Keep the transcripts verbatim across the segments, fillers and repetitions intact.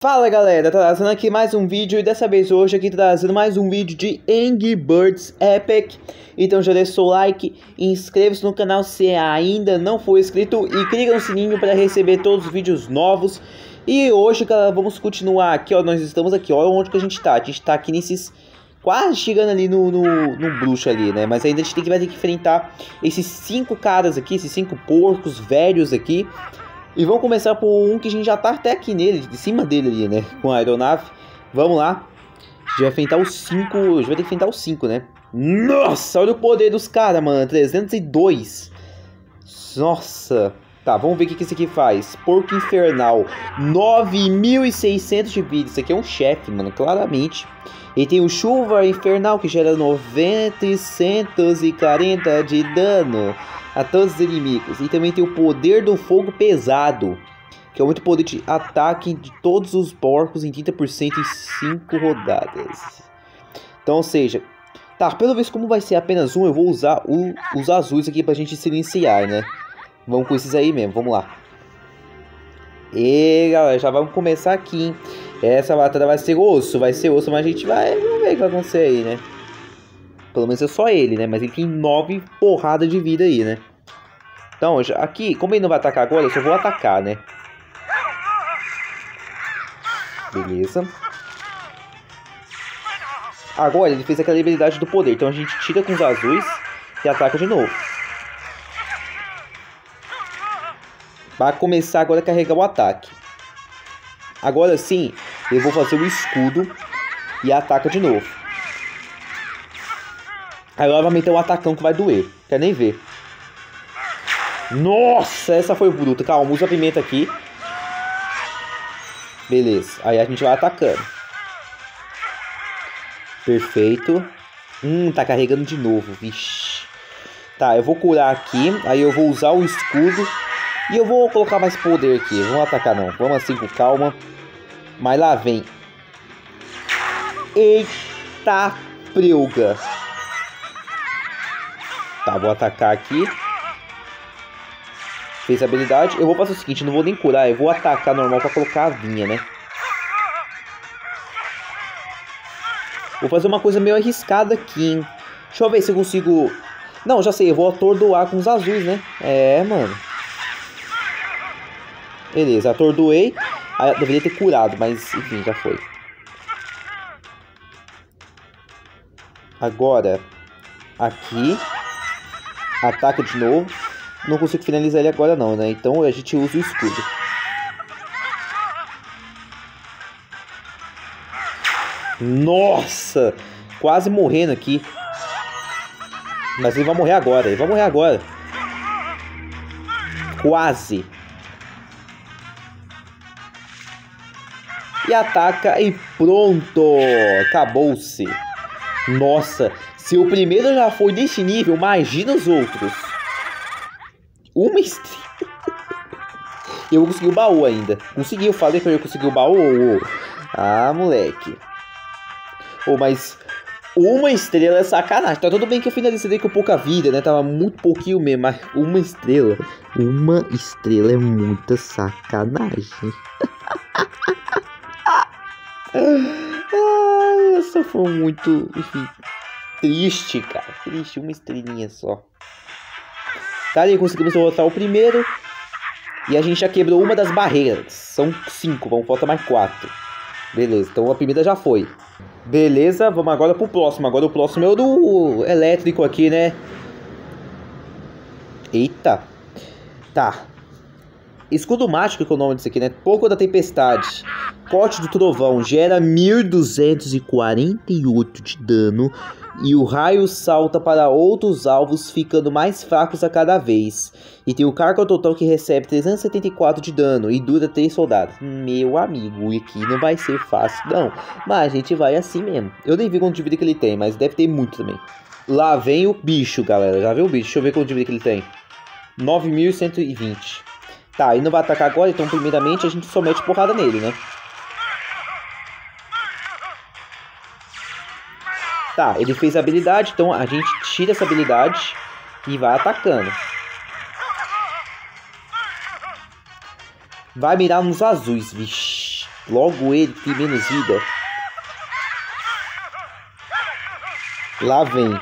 Fala galera, tá trazendo aqui mais um vídeo e dessa vez hoje aqui trazendo mais um vídeo de Angry Birds Epic. Então já deixa o like, inscreva-se no canal se ainda não for inscrito e clica no sininho para receber todos os vídeos novos. E hoje galera, vamos continuar aqui, ó, nós estamos aqui, ó, onde que a gente tá, a gente tá aqui nesses, quase chegando ali no, no, no bruxo ali, né, mas ainda a gente tem que, vai ter que enfrentar esses cinco caras aqui, esses cinco porcos velhos aqui. E vamos começar por um que a gente já tá até aqui nele, de cima dele ali, né? Com a aeronave. Vamos lá. A gente vai enfrentar os cinco. A gente vai ter que enfrentar os cinco, né? Nossa, olha o poder dos caras, mano. trezentos e dois. Nossa. Tá, vamos ver o que, que esse aqui faz. Porco infernal. nove mil e seiscentos de vida. Isso aqui é um chefe, mano, claramente. E tem o chuva infernal que gera novecentos e quarenta de dano a todos os inimigos. E também tem o poder do fogo pesado, que aumenta o poder de ataque de todos os porcos em trinta por cento em cinco rodadas. Então, ou seja, tá, pelo visto como vai ser apenas um, eu vou usar o, os azuis aqui pra gente silenciar, né? Vamos com esses aí mesmo, vamos lá. E galera, já vamos começar aqui, hein? Essa batalha vai ser osso, vai ser osso, mas a gente vai, vamos ver o que vai acontecer aí, né? Pelo menos é só ele, né? Mas ele tem nove porradas de vida aí, né? Então, já, aqui, como ele não vai atacar agora, eu só vou atacar, né? Beleza. Agora ele fez aquela habilidade do poder. Então a gente tira com os azuis e ataca de novo. Vai começar agora a carregar o ataque. Agora sim, eu vou fazer o escudo e ataca de novo. Agora vai meter um atacão que vai doer. Quer nem ver. Nossa, essa foi bruta. Calma, usa a pimenta aqui. Beleza. Aí a gente vai atacando. Perfeito. Hum, tá carregando de novo. Vixe. Tá, eu vou curar aqui. Aí eu vou usar o escudo. E eu vou colocar mais poder aqui. Vamos atacar não. Vamos assim com calma. Mas lá vem. Eita preuga. Tá, vou atacar aqui. Fez a habilidade. Eu vou fazer o seguinte, não vou nem curar. Eu vou atacar normal pra colocar a vinha, né? Vou fazer uma coisa meio arriscada aqui, hein? Deixa eu ver se eu consigo... Não, já sei. Eu vou atordoar com os azuis, né? É, mano. Beleza, atordoei. Ah, eu deveria ter curado, mas enfim, já foi. Agora, aqui. Ataca de novo. Não consigo finalizar ele agora não, né? Então a gente usa o escudo. Nossa! Quase morrendo aqui. Mas ele vai morrer agora. Ele vai morrer agora. Quase. E ataca e pronto. Acabou-se. Nossa. Se o primeiro já foi desse nível, imagina os outros. Uma estrela. Eu vou conseguir o baú ainda. Consegui, eu falei que eu ia conseguir o baú. Ah, moleque. Oh, mas uma estrela é sacanagem. Tá tudo bem que eu finalizei com pouca vida, né? Tava muito pouquinho mesmo, mas uma estrela. Uma estrela é muita sacanagem. Ai, essa foi muito, enfim, triste, cara. Triste, uma estrelinha só. Tá, aí conseguimos derrotar o primeiro. E a gente já quebrou uma das barreiras. São cinco, vamos, falta mais quatro. Beleza, então a primeira já foi. Beleza, vamos agora pro próximo. Agora o próximo é o do elétrico aqui, né? Eita. Tá. Escudo mágico que é o nome disso aqui, né? Pouco da tempestade. Corte do trovão gera mil duzentos e quarenta e oito de dano. E o raio salta para outros alvos, ficando mais fracos a cada vez. E tem o carga total que recebe trezentos e setenta e quatro de dano e dura três soldados. Meu amigo, aqui não vai ser fácil não. Mas a gente vai assim mesmo. Eu nem vi quanto de vida que ele tem, mas deve ter muito também. Lá vem o bicho, galera. Já viu o bicho? Deixa eu ver quanto de vida que ele tem. nove mil cento e vinte. Tá, ele não vai atacar agora, então primeiramente a gente só mete porrada nele, né? Tá, ele fez a habilidade, então a gente tira essa habilidade e vai atacando. Vai mirar nos azuis, vixi. Logo ele que tem menos vida. Lá vem.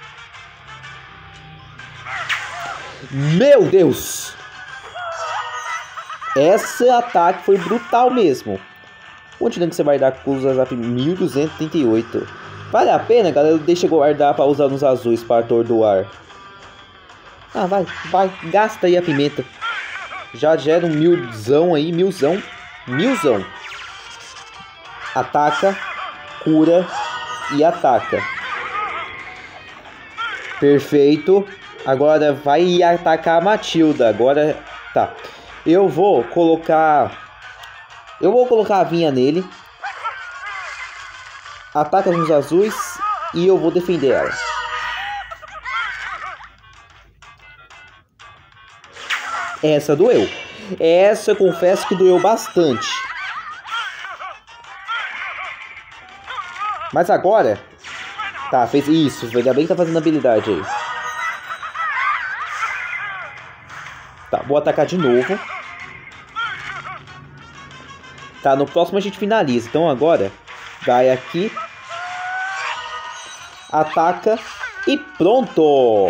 Meu Deus! Esse ataque foi brutal mesmo. Quanto dano que você vai dar com os Zap? mil duzentos e trinta e oito. Vale a pena, galera? Deixa eu guardar para usar nos azuis para atordoar. Ah, vai, vai. Gasta aí a pimenta. Já gera um milzão aí. Milzão. Milzão. Ataca. Cura. E ataca. Perfeito. Agora vai atacar a Matilda. Agora, tá. Eu vou colocar... Eu vou colocar a vinha nele. Ataca nos azuis. E eu vou defender ela. Essa doeu. Essa eu confesso que doeu bastante. Mas agora... Tá, fez isso. Ainda bem que tá fazendo habilidade aí. Tá, vou atacar de novo. Tá, no próximo a gente finaliza. Então agora, vai aqui. Ataca. E pronto!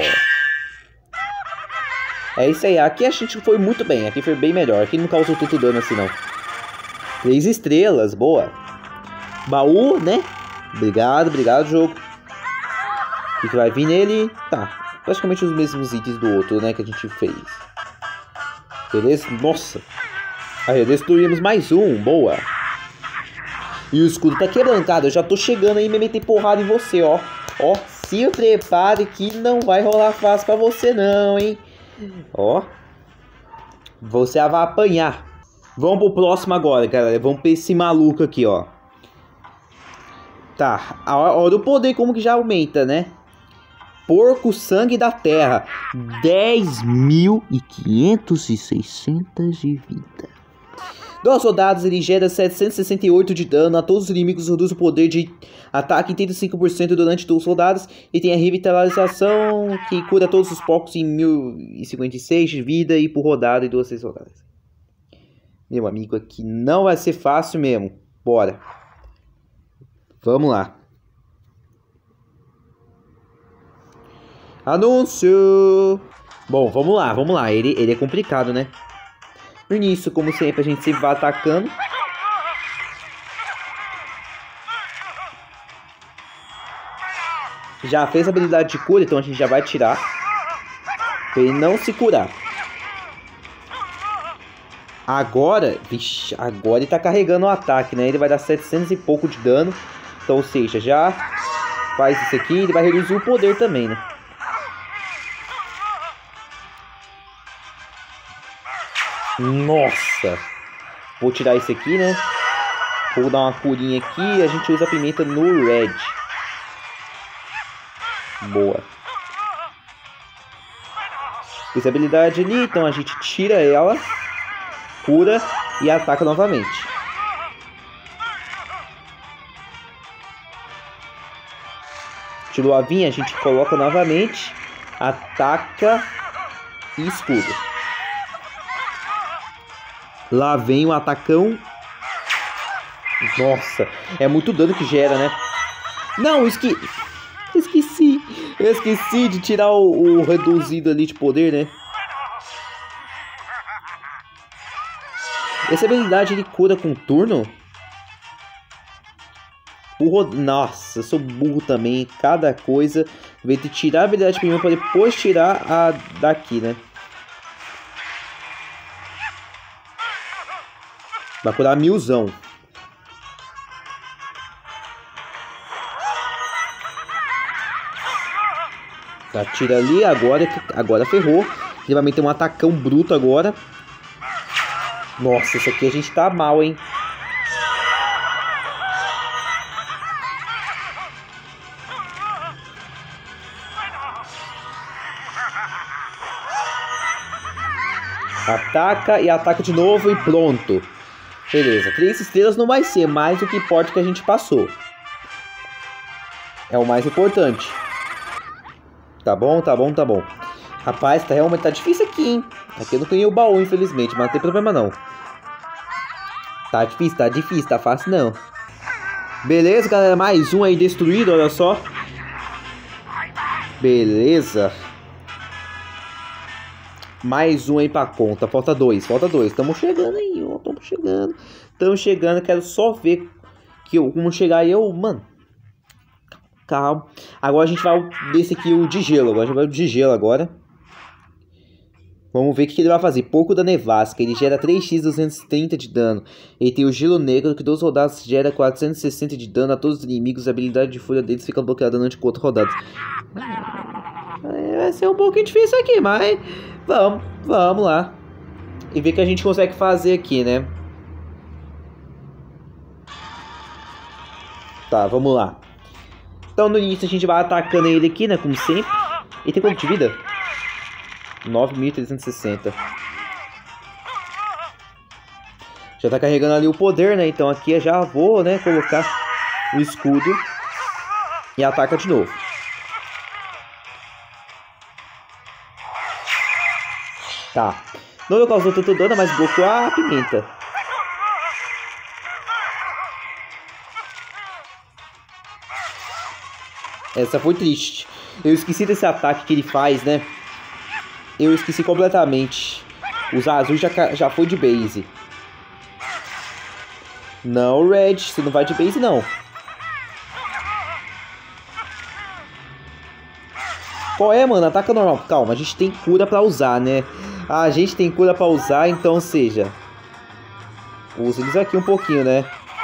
É isso aí. Aqui a gente foi muito bem. Aqui foi bem melhor. Aqui não causou tanto dano assim, não. Três estrelas. Boa. Baú, né? Obrigado, obrigado, jogo. O que vai vir nele? Tá. Praticamente os mesmos itens do outro, né? Que a gente fez. Beleza? Nossa. Aí, destruímos mais um. Boa. E o escudo tá quebrantado. Eu já tô chegando aí e me meter porrada em você, ó. Ó. Se prepare que não vai rolar fácil pra você, não, hein? Ó. Você vai apanhar. Vamos pro próximo agora, galera. Vamos pra esse maluco aqui, ó. Tá. Olha o poder como que já aumenta, né? Porco sangue da terra. dez mil e quinhentos e seiscentos de vida. Dois soldados, ele gera setecentos e sessenta e oito de dano a todos os inimigos, reduz o poder de ataque em trinta e cinco por cento durante dois soldados. E tem a revitalização que cura todos os porcos em mil e cinquenta e seis de vida e por rodada e duas seis rodadas. Meu amigo, aqui não vai ser fácil mesmo. Bora. Vamos lá. Anúncio! Bom, vamos lá, vamos lá. Ele, ele é complicado, né? No início, como sempre, a gente sempre vai atacando. Já fez a habilidade de cura, então a gente já vai tirar. Pra ele não se curar. Agora, vixi, agora ele tá carregando o ataque, né? Ele vai dar setecentos e pouco de dano. Então, ou seja, já faz isso aqui. Ele vai reduzir o poder também, né? Nossa! Vou tirar esse aqui, né? Vou dar uma curinha aqui e a gente usa a pimenta no red. Boa. Fiz a habilidade ali, então a gente tira ela, cura e ataca novamente. Tirou a vinha, a gente coloca novamente, ataca e escudo. Lá vem o atacão. Nossa, é muito dano que gera, né? Não, esque... esqueci. Eu esqueci de tirar o, o reduzido ali de poder, né? Essa habilidade ele cura com turno? Burro... Nossa, eu sou burro também. Cada coisa. Vai ter que tirar a habilidade primeiro para depois tirar a daqui, né? Vai curar milzão. Tá, tira ali, agora, agora ferrou. Ele vai meter um atacão bruto agora. Nossa, isso aqui a gente tá mal, hein? Ataca e ataca de novo e pronto. Beleza, três estrelas não vai ser, mais o que importa que a gente passou. É o mais importante. Tá bom, tá bom, tá bom. Rapaz, tá realmente tá difícil aqui, hein? Aqui eu não ganhei o baú, infelizmente, mas não tem problema não. Tá difícil, tá difícil, tá fácil não. Beleza, galera, mais um aí destruído, olha só. Beleza. Mais um aí pra conta, falta dois, falta dois. Tamo chegando aí, ó, tamo chegando. Tamo chegando, quero só ver que eu, como chegar aí, eu, mano. Calma. Agora a gente vai desse aqui, o de gelo, agora a gente vai o de gelo agora. Vamos ver o que ele vai fazer. Pouco da nevasca. Ele gera três por duzentos e trinta de dano. Ele tem o gelo negro, que duas rodadas gera quatrocentos e sessenta de dano a todos os inimigos. A habilidade de fúria deles fica bloqueada durante quatro rodadas. Vai ser um pouquinho difícil aqui, mas vamos, vamos lá. E ver o que a gente consegue fazer aqui, né? Tá, vamos lá. Então no início a gente vai atacando ele aqui, né? Como sempre. Ele tem quanto de vida? nove mil trezentos e sessenta. Já tá carregando ali o poder, né? Então aqui eu já vou, né, colocar o escudo e ataca de novo. Tá. Não causou tanto dano, mas bloqueou a pimenta. Essa foi triste. Eu esqueci desse ataque que ele faz, né? Eu esqueci completamente. Os azuis já, já foi de base. Não, Red, você não vai de base, não. Qual é, mano? Ataca normal. Calma, a gente tem cura pra usar, né? A gente tem cura pra usar, então, ou seja... Usa eles aqui um pouquinho, né?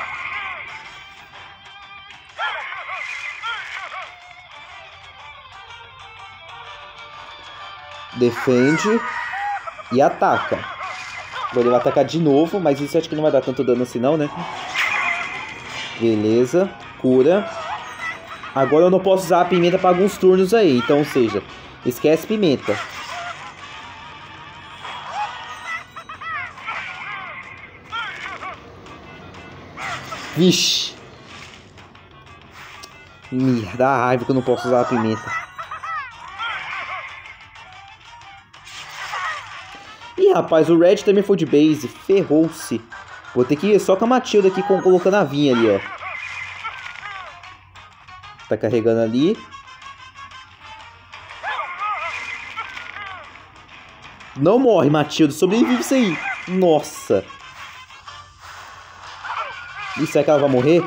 Defende e ataca. Agora ele vai atacar de novo, mas isso acho que não vai dar tanto dano assim não, né? Beleza, cura. Agora eu não posso usar a pimenta para alguns turnos aí, então, ou seja, esquece pimenta. Vixe. Me dá raiva que eu não posso usar a pimenta. Ih, rapaz, o Red também foi de base. Ferrou-se. Vou ter que ir só com a Matilda aqui, com, colocando a vinha ali, ó. Tá carregando ali. Não morre, Matilda. Sobrevive isso aí. Nossa. Ih, será que ela vai morrer?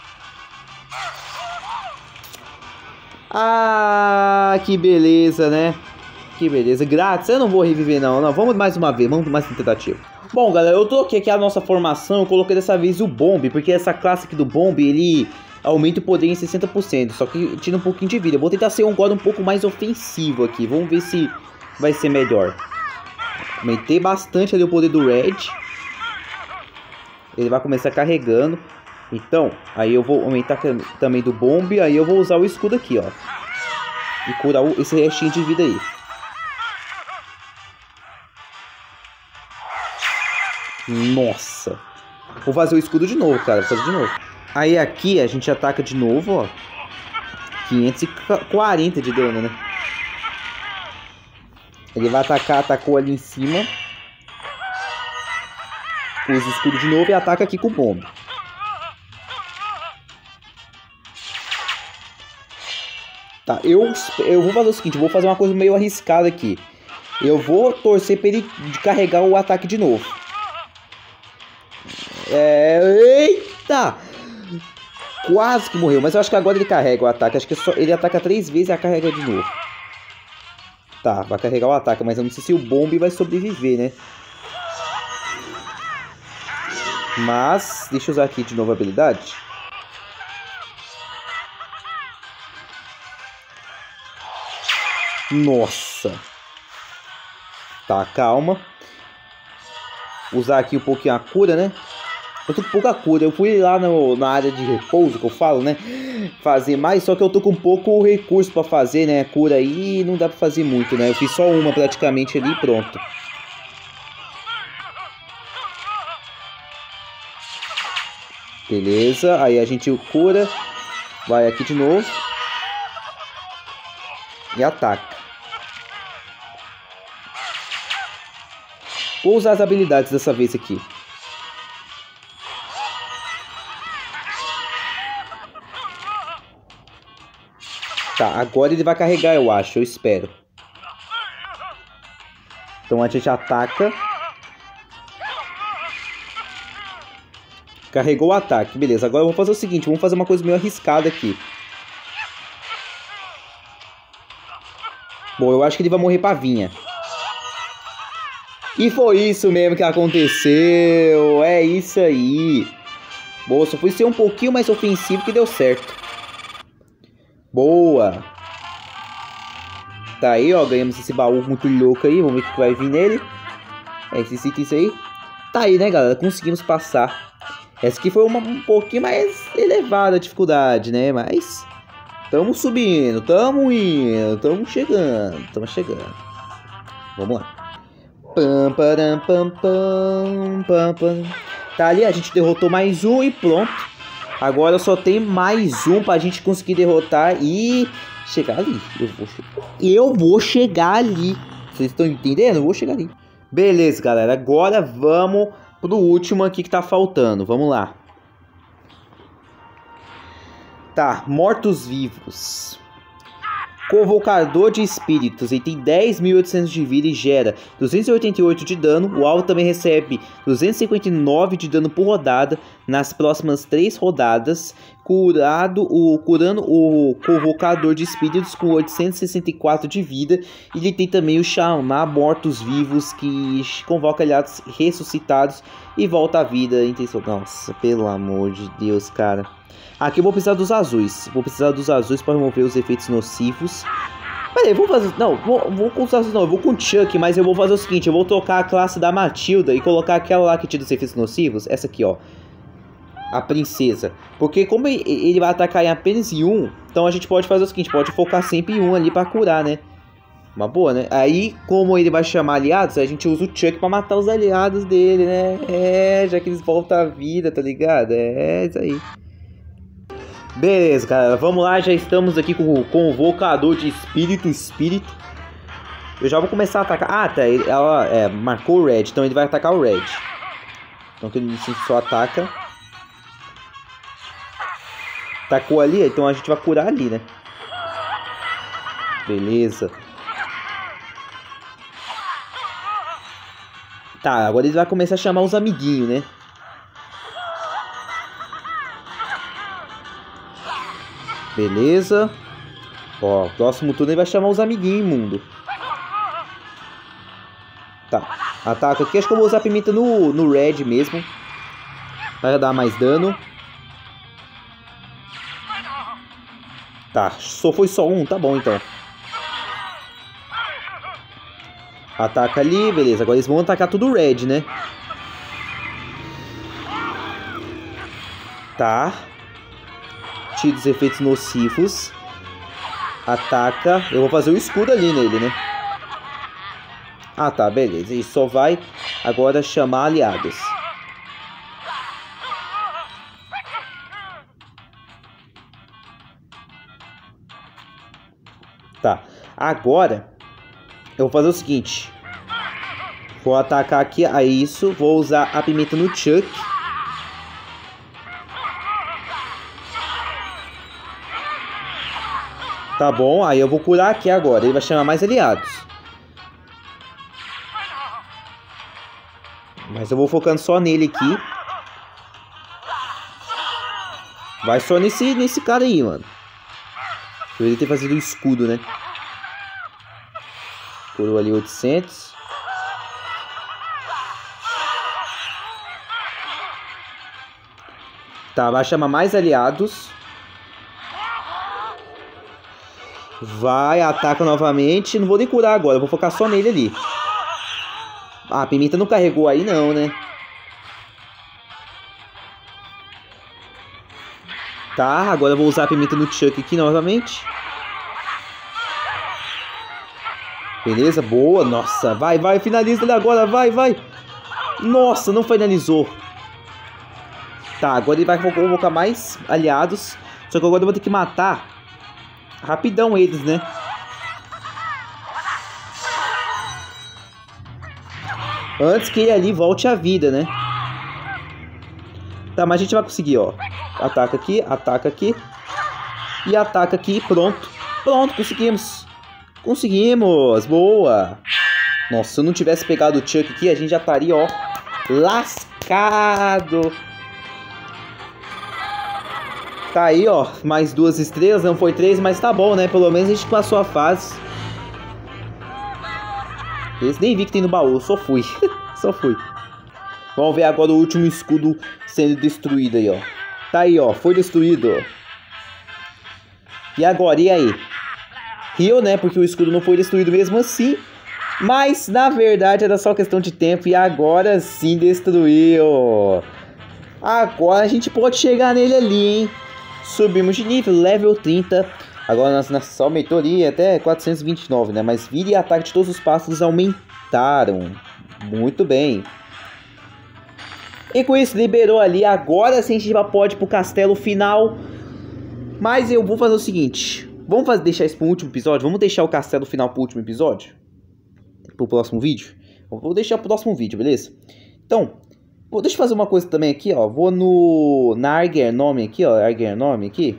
Ah, que beleza, né? Que beleza, grátis, eu não vou reviver não, não, vamos mais uma vez, vamos mais uma tentativa. Bom, galera, eu troquei aqui a nossa formação, eu coloquei dessa vez o Bomb, porque essa classe aqui do Bomb, ele aumenta o poder em sessenta por cento, só que tira um pouquinho de vida. Eu vou tentar ser um God um pouco mais ofensivo aqui, vamos ver se vai ser melhor. Aumentei bastante ali o poder do Red. Ele vai começar carregando, então, aí eu vou aumentar também do Bomb, aí eu vou usar o escudo aqui, ó. E curar esse restinho de vida aí. Nossa. Vou fazer o escudo de novo, cara. Vou fazer de novo. Aí aqui a gente ataca de novo, ó. quinhentos e quarenta de dano, né? Ele vai atacar, atacou ali em cima. Usa o escudo de novo e ataca aqui com o bomba. Tá, eu, eu vou fazer o seguinte, eu vou fazer uma coisa meio arriscada aqui. Eu vou torcer para ele carregar o ataque de novo. É... Eita! Quase que morreu, mas eu acho que agora ele carrega o ataque. Acho que só ele ataca três vezes e a carrega de novo. Tá, vai carregar o ataque, mas eu não sei se o Bomb vai sobreviver, né? Mas, deixa eu usar aqui de novo a habilidade. Nossa. Tá, calma. Usar aqui um pouquinho a cura, né? Eu tô com pouca cura. Eu fui lá no, na área de repouso, que eu falo, né? Fazer mais, só que eu tô com pouco recurso pra fazer, né? Cura aí não dá pra fazer muito, né? Eu fiz só uma praticamente ali e pronto. Beleza, aí a gente cura. Vai aqui de novo. E ataca. Vou usar as habilidades dessa vez aqui. Tá, agora ele vai carregar, eu acho, eu espero. Então a gente ataca. Carregou o ataque, beleza. Agora eu vou fazer o seguinte, vamos fazer uma coisa meio arriscada aqui. Bom, eu acho que ele vai morrer pra vinha. E foi isso mesmo que aconteceu. É isso aí. Boa, só foi ser um pouquinho mais ofensivo que deu certo. Boa. Tá aí, ó. Ganhamos esse baú muito louco aí. Vamos ver o que vai vir nele. É, esses itens aí. Tá aí, né, galera? Conseguimos passar. Essa aqui foi uma, um pouquinho mais elevada a dificuldade, né? Mas tamo subindo, tamo indo, tamo chegando, tamo chegando. Vamos lá. Pam, param, pam, pam, pam, pam. Tá ali, a gente derrotou mais um e pronto. Agora só tem mais um pra gente conseguir derrotar e chegar ali. Eu vou, eu vou chegar ali. Vocês estão entendendo? Eu vou chegar ali. Beleza, galera. Agora vamos pro último aqui que tá faltando. Vamos lá. Tá, mortos-vivos. Convocador de espíritos. Ele tem dez mil e oitocentos de vida e gera duzentos e oitenta e oito de dano. O alvo também recebe duzentos e cinquenta e nove de dano por rodada nas próximas três rodadas. Curado, o, curando o convocador de espíritos com oitocentos e sessenta e quatro de vida. E ele tem também o chamar mortos-vivos, que convoca aliados ressuscitados e volta à vida. Nossa, pelo amor de Deus, cara. Aqui eu vou precisar dos azuis. Vou precisar dos azuis para remover os efeitos nocivos. Peraí, vou fazer... Não, vou, vou com os azuis não. Eu vou com o Chuck, mas eu vou fazer o seguinte. Eu vou trocar a classe da Matilda e colocar aquela lá que tira os efeitos nocivos. Essa aqui, ó. A princesa. Porque como ele vai atacar em apenas em um, então a gente pode fazer o seguinte. Pode focar sempre em um ali para curar, né? Uma boa, né? Aí, como ele vai chamar aliados, a gente usa o Chuck pra matar os aliados dele, né? É, já que eles voltam à vida, tá ligado? É, isso aí. Beleza, galera, vamos lá, já estamos aqui com o convocador de espírito, espírito. Eu já vou começar a atacar. Ah, tá, ele, ela é, marcou o Red, então ele vai atacar o Red. Então ele só ataca. Atacou ali, então a gente vai curar ali, né? Beleza. Tá, agora ele vai começar a chamar os amiguinhos, né? Beleza. Ó, o próximo turno ele vai chamar os amiguinhos imundo. Tá, ataca aqui. Acho que eu vou usar a pimenta no, no Red mesmo. Vai dar mais dano. Tá, só foi só um, tá bom então. Ataca ali, beleza. Agora eles vão atacar tudo Red, né? Tá. Tira os efeitos nocivos. Ataca. Eu vou fazer o escudo ali nele, né? Ah, tá, beleza. E só vai agora chamar aliados. Tá. Agora eu vou fazer o seguinte. Vou atacar aqui a isso. Vou usar a pimenta no Chuck. Tá bom, aí eu vou curar aqui agora. Ele vai chamar mais aliados. Mas eu vou focando só nele aqui. Vai só nesse, nesse cara aí, mano. Ele ter fazido o escudo, né? Curou ali oitocentos. Tá, vai chamar mais aliados. Vai, ataca novamente. Não vou nem curar agora, eu vou focar só nele ali. Ah, a pimenta não carregou aí não, né? Tá, agora eu vou usar a pimenta no Chuck aqui novamente. Beleza, boa. Nossa, vai, vai, finaliza ele agora, vai, vai. Nossa, não finalizou. Tá, agora ele vai convocar mais aliados. Só que agora eu vou ter que matar rapidão eles, né? Antes que ele ali volte à vida, né? Tá, mas a gente vai conseguir, ó. Ataca aqui, ataca aqui. E ataca aqui, pronto. Pronto, conseguimos. Conseguimos, boa. Nossa, se eu não tivesse pegado o Chuck aqui, a gente já estaria, ó, lascado. Tá aí, ó, mais duas estrelas, não foi três, mas tá bom, né? Pelo menos a gente passou a fase. Esse nem vi que tem no baú, só fui. Só fui. Vamos ver agora o último escudo sendo destruído aí, ó. Tá aí, ó, foi destruído. E agora, e aí? Rio, né? Porque o escudo não foi destruído mesmo assim. Mas, na verdade, era só questão de tempo. E agora sim destruiu. Agora a gente pode chegar nele ali, hein? Subimos de nível, level trinta. Agora nossa, nossa aumentou ali até quatrocentos e vinte e nove, né? Mas vida e ataque de todos os pássaros aumentaram. Muito bem. E com isso liberou ali. Agora sim a gente já pode ir pro castelo final. Mas eu vou fazer o seguinte. Vamos fazer, deixar isso pro último episódio? Vamos deixar o castelo final pro último episódio? Pro próximo vídeo? Vou deixar pro próximo vídeo, beleza? Então, vou, deixa eu fazer uma coisa também aqui, ó. Vou no... Na Argernome aqui, ó. Argernome aqui.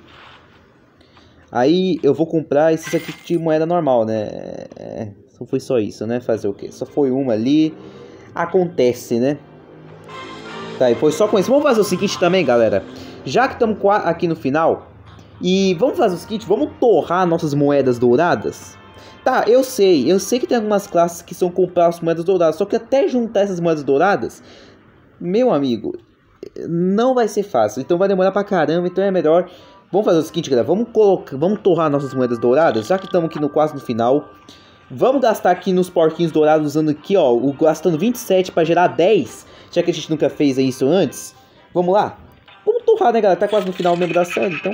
Aí eu vou comprar esses aqui de moeda normal, né? É, só foi só isso, né? Fazer o quê? Só foi uma ali. Acontece, né? Tá, e foi só com isso. Vamos fazer o seguinte também, galera. Já que estamos aqui no final... E vamos fazer o seguinte, vamos torrar nossas moedas douradas. Tá, eu sei, eu sei que tem algumas classes que são comprar as moedas douradas. Só que até juntar essas moedas douradas, meu amigo, não vai ser fácil. Então vai demorar pra caramba, então é melhor... Vamos fazer o seguinte, galera, vamos, colocar, vamos torrar nossas moedas douradas. Já que estamos aqui no quase no final. Vamos gastar aqui nos porquinhos dourados usando aqui, ó, o, gastando vinte e sete pra gerar dez. Já que a gente nunca fez isso antes. Vamos lá. Vamos torrar, né, galera, tá quase no final mesmo da série, então...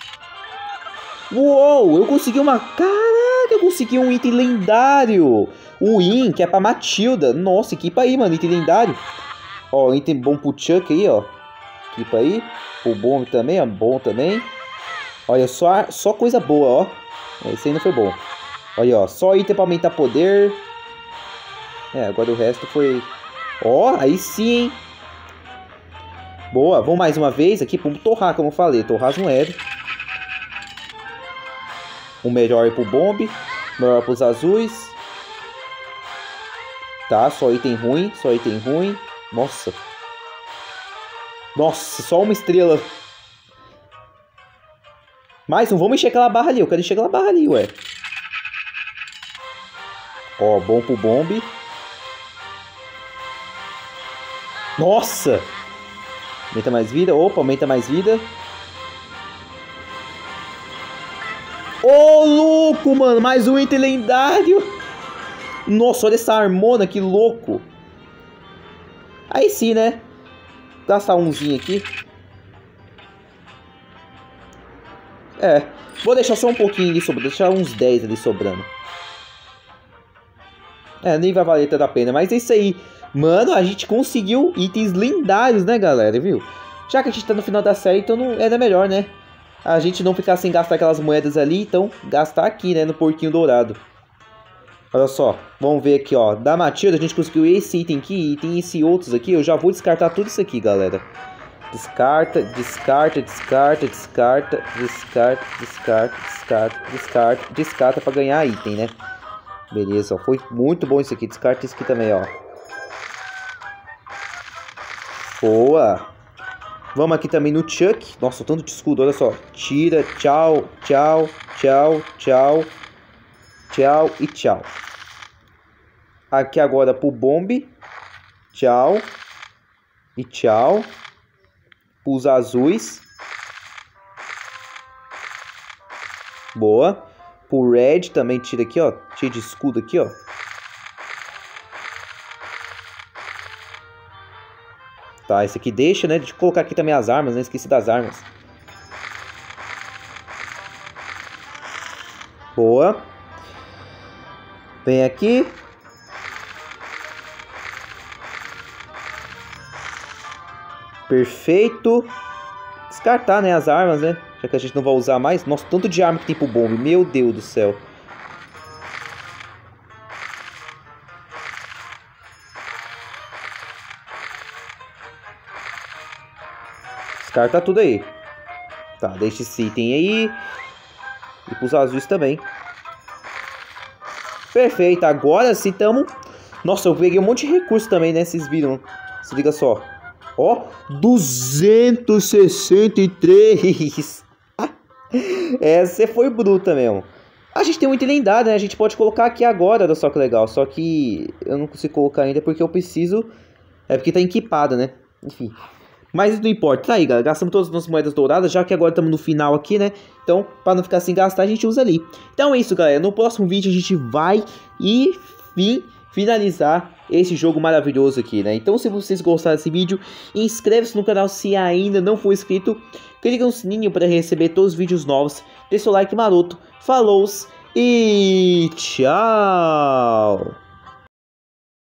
Uou, eu consegui uma... Caraca, eu consegui um item lendário. O In, que é pra Matilda. Nossa, equipa aí, mano, item lendário. Ó, item bom pro Chuck aí, ó. Equipa aí. O bom também, ó, bom também. Olha, só, só coisa boa, ó. Esse aí não foi bom. Olha, ó, só item pra aumentar poder. É, agora o resto foi... Ó, aí sim, hein. Boa, vamos mais uma vez aqui. Vamos torrar, como eu falei. Torrar as moedas. O melhor é pro bombe, o melhor pros azuis. Tá, só item ruim, só item ruim. Nossa. Nossa, só uma estrela. Mais um, vamos encher aquela barra ali. Eu quero encher aquela barra ali, ué. Ó, bom pro bombe. Nossa. Aumenta mais vida, opa, aumenta mais vida. Ô, oh, louco, mano. Mais um item lendário. Nossa, olha essa harmona, que louco. Aí sim, né? Gastar umzinho aqui. É. Vou deixar só um pouquinho ali sobrando. Deixar uns dez ali sobrando. É, nem vai valer tanto a pena. Mas é isso aí. Mano, a gente conseguiu itens lendários, né, galera? Viu? Já que a gente tá no final da série, então não era melhor, né? A gente não ficar sem gastar aquelas moedas ali, então gastar aqui, né, no porquinho dourado. Olha só, vamos ver aqui, ó. Da Matilda a gente conseguiu esse item aqui e tem esse outros aqui. Eu já vou descartar tudo isso aqui, galera. Descarta, descarta, descarta, descarta, descarta, descarta, descarta, descarta, descarta pra ganhar item, né? Beleza, ó. Foi muito bom isso aqui. Descarta isso aqui também, ó. Boa. Vamos aqui também no Chuck. Nossa, o tanto de escudo, olha só. Tira, tchau, tchau, tchau, tchau, tchau e tchau. Aqui agora pro Bombe. Tchau. E tchau. Os azuis. Boa. Pro Red também tira aqui, ó. Tira de escudo aqui, ó. Tá, esse aqui deixa, né? Deixa eu colocar aqui também as armas, né? Esqueci das armas. Boa. Vem aqui. Perfeito. Descartar, né? As armas, né? Já que a gente não vai usar mais. Nossa, tanto de arma que tem pro bombe. Meu Deus do céu. Descarta tudo aí. Tá, deixa esse item aí. E pros azuis também. Perfeito, agora sim tamo... Nossa, eu peguei um monte de recurso também, né? Vocês viram? Se liga só. Ó, duzentos e sessenta e três. Essa foi bruta mesmo. A gente tem muita lendária, né? A gente pode colocar aqui agora, olha só que legal. Só que eu não consigo colocar ainda porque eu preciso... É porque tá equipado, né? Enfim. Mas não importa. Tá aí, galera. Gastamos todas as nossas moedas douradas, já que agora estamos no final aqui, né? Então, para não ficar sem gastar, a gente usa ali. Então é isso, galera. No próximo vídeo a gente vai, enfim, finalizar esse jogo maravilhoso aqui, né? Então, se vocês gostaram desse vídeo, inscreve-se no canal se ainda não for inscrito. Clica no sininho para receber todos os vídeos novos. Deixa o like maroto. Falou e tchau!